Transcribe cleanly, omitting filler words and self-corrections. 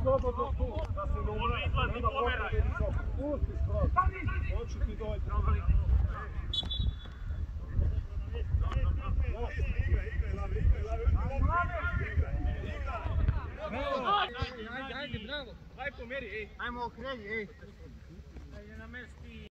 slobodno tu, da se ne umara, nema potrebe visoko. Pusti skroz, hoću ti dođe. Ajde, bravo. Aj pomeri, ej. Ajmo okreni, ej. Ajde na mesti.